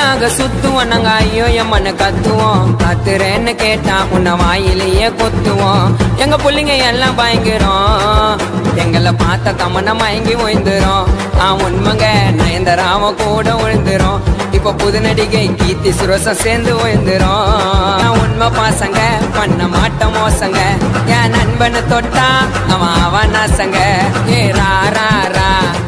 நாங்க சுத்துவோம் நாங்க ஐயோ எம்மன்னு கத்துவோம் கத்துறேன்னு கேட்டா உன்னை வாயிலேயே கொத்துவோம் எங்க புள்ளிங்க எல்லாம் பயங்கரம் எங்களை பார்த்த தமனை மயங்கி ஓய்ந்துரும் உண்மைங்க நயன்தாராவ கூட விழுந்துரும் இப்ப புது நடிகை கீர்த்தி சுரேஷும் சேர்ந்து ஓய்ந்துரும் உண்மை பாசங்க பண்ண மாட்ட மோசங்க என் நண்பனை தொட்டா அவன் நாசங்க ஏ ரா ரா ரா